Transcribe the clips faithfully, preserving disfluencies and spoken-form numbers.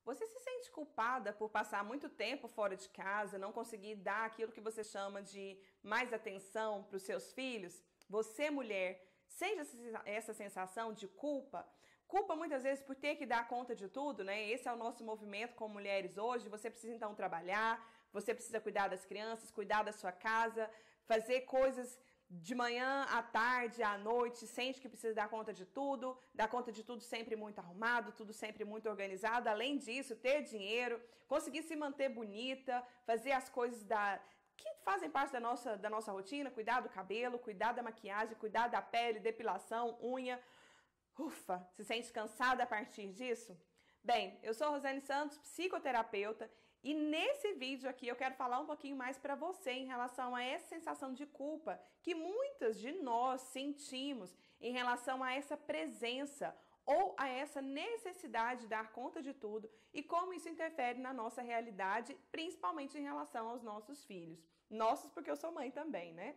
Você se sente culpada por passar muito tempo fora de casa, não conseguir dar aquilo que você chama de mais atenção para os seus filhos? Você, mulher, sente essa sensação de culpa? Culpa muitas vezes por ter que dar conta de tudo, né? Esse é o nosso movimento como mulheres hoje. Você precisa então trabalhar, você precisa cuidar das crianças, cuidar da sua casa, fazer coisas de manhã, à tarde, à noite, sente que precisa dar conta de tudo, dar conta de tudo sempre muito arrumado, tudo sempre muito organizado. Além disso, ter dinheiro, conseguir se manter bonita, fazer as coisas da, que fazem parte da nossa, da nossa rotina, cuidar do cabelo, cuidar da maquiagem, cuidar da pele, depilação, unha. Ufa, se sente cansada a partir disso? Bem, eu sou Rosane Santos, psicoterapeuta, e nesse vídeo aqui eu quero falar um pouquinho mais para você em relação a essa sensação de culpa que muitas de nós sentimos em relação a essa presença ou a essa necessidade de dar conta de tudo e como isso interfere na nossa realidade, principalmente em relação aos nossos filhos. Nossos porque eu sou mãe também, né?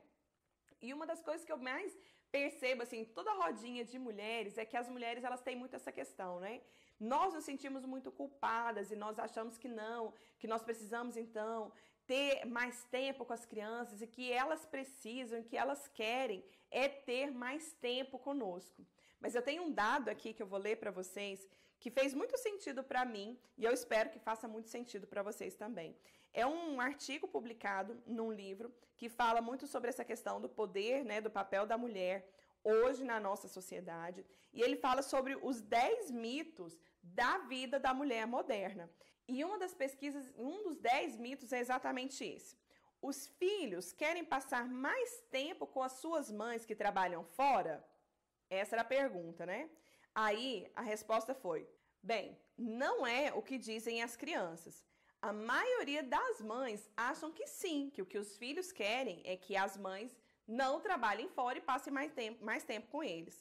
E uma das coisas que eu mais percebo, assim, toda rodinha de mulheres, é que as mulheres, elas têm muito essa questão, né? Nós nos sentimos muito culpadas e nós achamos que não, que nós precisamos, então, ter mais tempo com as crianças e que elas precisam, que elas querem é ter mais tempo conosco. Mas eu tenho um dado aqui que eu vou ler para vocês que fez muito sentido para mim e eu espero que faça muito sentido para vocês também. É um artigo publicado num livro que fala muito sobre essa questão do poder, né, do papel da mulher hoje na nossa sociedade, e ele fala sobre os dez mitos da vida da mulher moderna. E uma das pesquisas, um dos dez mitos é exatamente esse. Os filhos querem passar mais tempo com as suas mães que trabalham fora? Essa era a pergunta, né? Aí a resposta foi: bem, não é o que dizem as crianças. A maioria das mães acham que sim, que o que os filhos querem é que as mães não trabalhem fora e passem mais tempo, mais tempo com eles.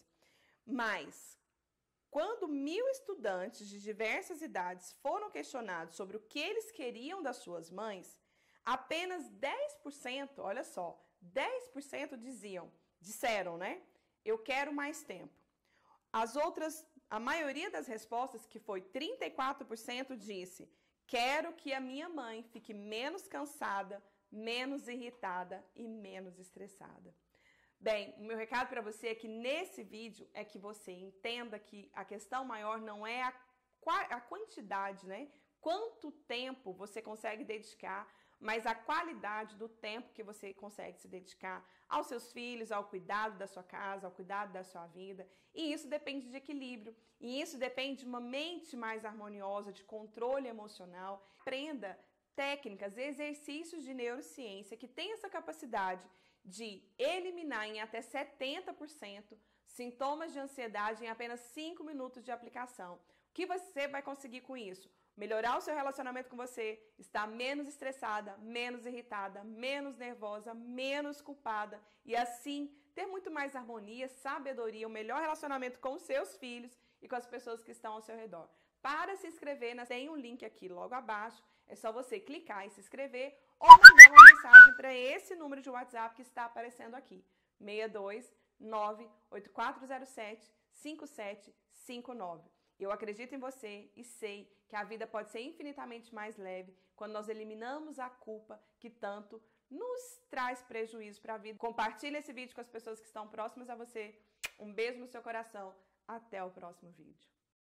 Mas, quando mil estudantes de diversas idades foram questionados sobre o que eles queriam das suas mães, apenas dez por cento, olha só, dez por cento diziam, disseram, né? Eu quero mais tempo. As outras, a maioria das respostas, que foi trinta e quatro por cento, disse: quero que a minha mãe fique menos cansada, menos irritada e menos estressada. Bem, o meu recado para você é que nesse vídeo é que você entenda que a questão maior não é a, a quantidade, né? Quanto tempo você consegue dedicar, mas a qualidade do tempo que você consegue se dedicar aos seus filhos, ao cuidado da sua casa, ao cuidado da sua vida. E isso depende de equilíbrio. E isso depende de uma mente mais harmoniosa, de controle emocional. Aprenda técnicas, exercícios de neurociência que têm essa capacidade de eliminar em até setenta por cento sintomas de ansiedade em apenas cinco minutos de aplicação. O que você vai conseguir com isso? Melhorar o seu relacionamento com você, estar menos estressada, menos irritada, menos nervosa, menos culpada e assim ter muito mais harmonia, sabedoria, um melhor relacionamento com os seus filhos e com as pessoas que estão ao seu redor. Para se inscrever, tem um link aqui logo abaixo, é só você clicar e se inscrever ou mandar uma mensagem para esse número de WhatsApp que está aparecendo aqui, seis dois nove oito quatro zero sete cinco sete cinco nove. Eu acredito em você e sei que a vida pode ser infinitamente mais leve quando nós eliminamos a culpa que tanto nos traz prejuízo para a vida. Compartilhe esse vídeo com as pessoas que estão próximas a você. Um beijo no seu coração. Até o próximo vídeo.